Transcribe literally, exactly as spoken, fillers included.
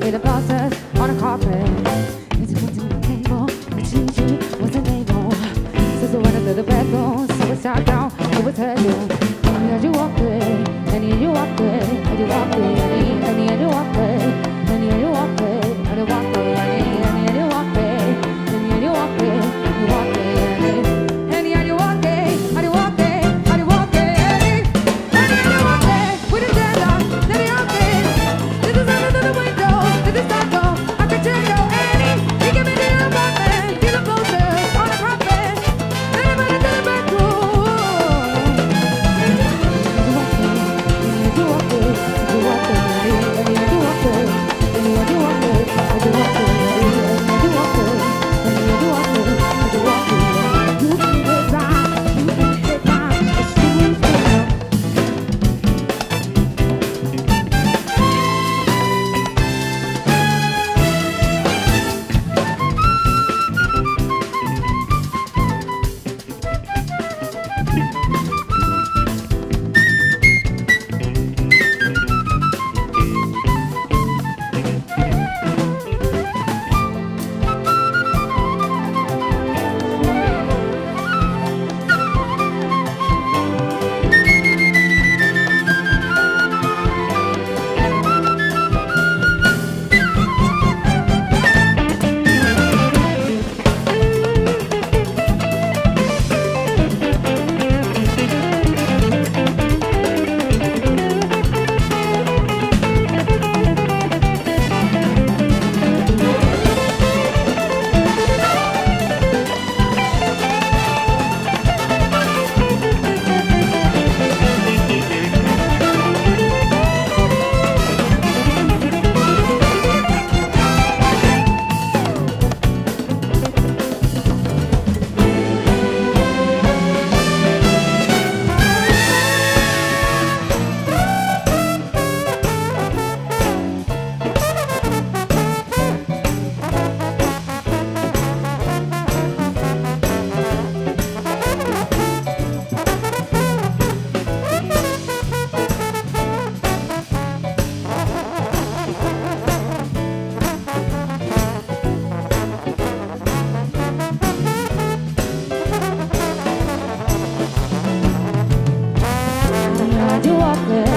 in the process on the carpet. It's a to the table, the cheesy was the label. So the one of the bedroom, so we sat down, so we tell you. And you walk away, and you walk away, and you walk away, and you walk away, and you walk away, and you walk away, and you walk away, and you walk away, and you walk away, and you walk away, and you walk away, and you walk away, and you walk away, with the dead on, then you walk away. This is under the window, this is not go. I can tell you, Annie, you give me the apartment, get the posters on the carpet, and I'm in the bedroom. You walk away.